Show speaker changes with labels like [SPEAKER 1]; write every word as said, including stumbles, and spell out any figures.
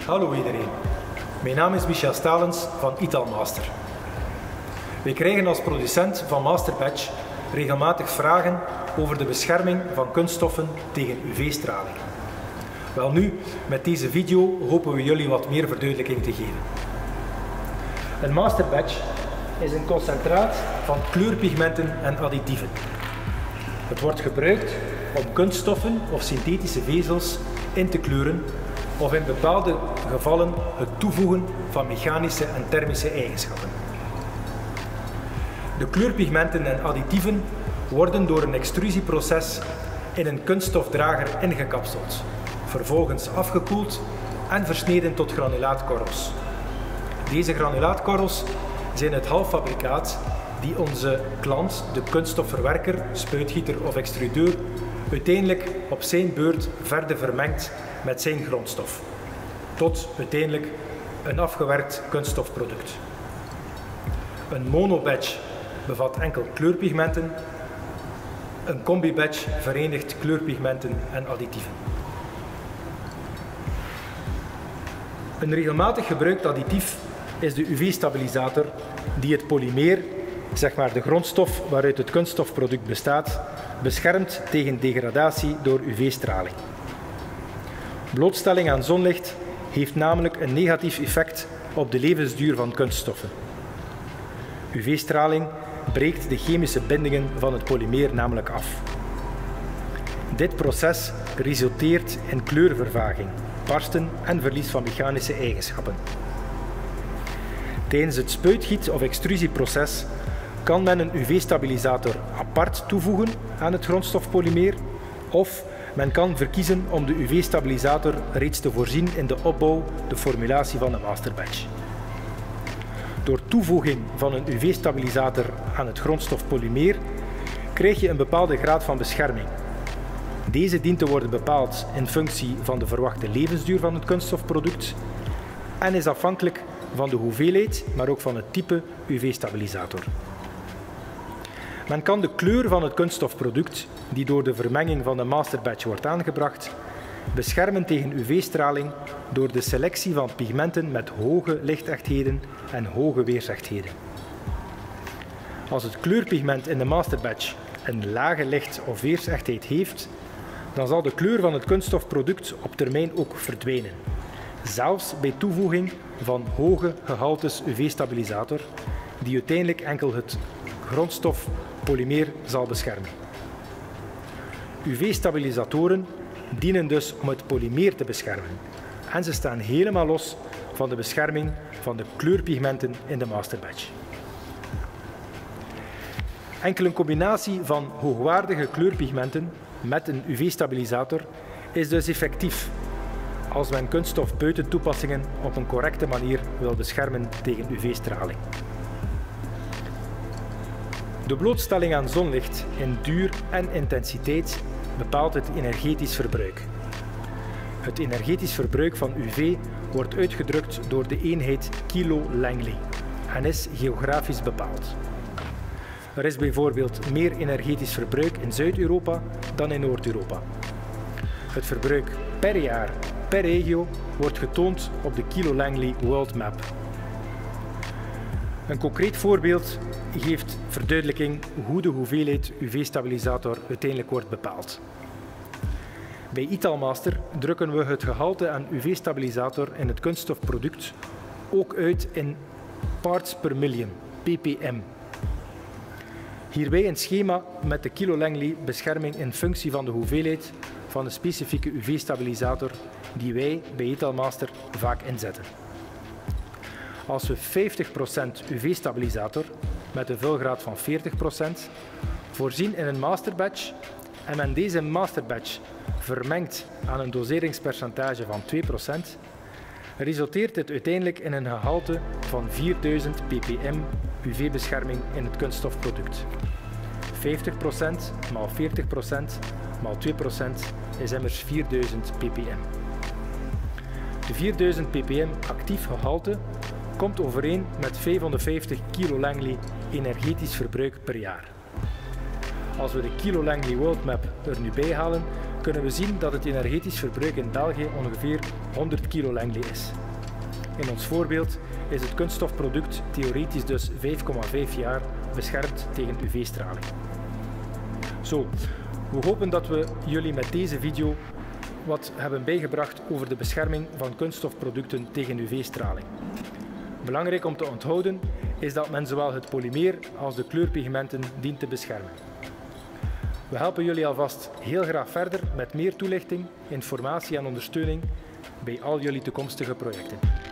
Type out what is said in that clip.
[SPEAKER 1] Hallo iedereen, mijn naam is Michel Stalens van Italmaster. Wij krijgen als producent van Masterbatch regelmatig vragen over de bescherming van kunststoffen tegen U V-straling. Welnu, met deze video hopen we jullie wat meer verduidelijking te geven. Een Masterbatch is een concentraat van kleurpigmenten en additieven. Het wordt gebruikt om kunststoffen of synthetische vezels in te kleuren of in bepaalde gevallen het toevoegen van mechanische en thermische eigenschappen. De kleurpigmenten en additieven worden door een extrusieproces in een kunststofdrager ingekapseld, vervolgens afgekoeld en versneden tot granulaatkorrels. Deze granulaatkorrels zijn het halffabrikaat die onze klant, de kunststofverwerker, spuitgieter of extrudeur, uiteindelijk op zijn beurt verder vermengt met zijn grondstof, tot uiteindelijk een afgewerkt kunststofproduct. Een monobatch bevat enkel kleurpigmenten, een combi-batch verenigt kleurpigmenten en additieven. Een regelmatig gebruikt additief is de U V-stabilisator die het polymeer, zeg maar de grondstof waaruit het kunststofproduct bestaat, beschermt tegen degradatie door U V-straling. Blootstelling aan zonlicht heeft namelijk een negatief effect op de levensduur van kunststoffen. U V-straling breekt de chemische bindingen van het polymeer namelijk af. Dit proces resulteert in kleurvervaging, barsten en verlies van mechanische eigenschappen. Tijdens het spuitgiet- of extrusieproces kan men een U V-stabilisator apart toevoegen aan het grondstofpolymeer of men kan verkiezen om de U V-stabilisator reeds te voorzien in de opbouw, de formulatie van de Masterbatch. Door toevoeging van een U V-stabilisator aan het grondstofpolymeer krijg je een bepaalde graad van bescherming. Deze dient te worden bepaald in functie van de verwachte levensduur van het kunststofproduct en is afhankelijk van de hoeveelheid, maar ook van het type U V-stabilisator. Men kan de kleur van het kunststofproduct, die door de vermenging van de Masterbatch wordt aangebracht, beschermen tegen U V-straling door de selectie van pigmenten met hoge lichtechtheden en hoge weersechtheden. Als het kleurpigment in de Masterbatch een lage licht- of weersechtheid heeft, dan zal de kleur van het kunststofproduct op termijn ook verdwijnen, zelfs bij toevoeging van hoge gehaltes U V-stabilisator, die uiteindelijk enkel het grondstofpolymeer zal beschermen. U V-stabilisatoren dienen dus om het polymeer te beschermen en ze staan helemaal los van de bescherming van de kleurpigmenten in de Masterbatch. Enkel een combinatie van hoogwaardige kleurpigmenten met een U V-stabilisator is dus effectief als men kunststof buiten toepassingen op een correcte manier wil beschermen tegen U V-straling. De blootstelling aan zonlicht in duur en intensiteit bepaalt het energetisch verbruik. Het energetisch verbruik van U V wordt uitgedrukt door de eenheid kilo Langley en is geografisch bepaald. Er is bijvoorbeeld meer energetisch verbruik in Zuid-Europa dan in Noord-Europa. Het verbruik per jaar per regio wordt getoond op de Kilo Langley World Map. Een concreet voorbeeld geeft verduidelijking hoe de hoeveelheid U V-stabilisator uiteindelijk wordt bepaald. Bij Italmaster drukken we het gehalte aan U V-stabilisator in het kunststofproduct ook uit in parts per million, P P M. Hierbij een schema met de Kilo Langley bescherming in functie van de hoeveelheid van de specifieke U V-stabilisator die wij bij Italmaster vaak inzetten. Als we vijftig procent U V-stabilisator met een vulgraad van veertig procent voorzien in een Masterbatch en men deze Masterbatch vermengt aan een doseringspercentage van twee procent, resulteert dit uiteindelijk in een gehalte van vierduizend ppm U V-bescherming in het kunststofproduct. vijftig procent maal veertig procent maal twee procent is immers vierduizend ppm. De vierduizend ppm actief gehalte komt overeen met vijfhonderdvijftig kilo Langley energetisch verbruik per jaar. Als we de Kilo Langley World Map er nu bij halen, kunnen we zien dat het energetisch verbruik in België ongeveer honderd kilo Langley is. In ons voorbeeld is het kunststofproduct theoretisch dus vijf komma vijf jaar beschermd tegen U V-straling. Zo, we hopen dat we jullie met deze video wat hebben bijgebracht over de bescherming van kunststofproducten tegen U V-straling. Belangrijk om te onthouden is dat men zowel het polymeer als de kleurpigmenten dient te beschermen. We helpen jullie alvast heel graag verder met meer toelichting, informatie en ondersteuning bij al jullie toekomstige projecten.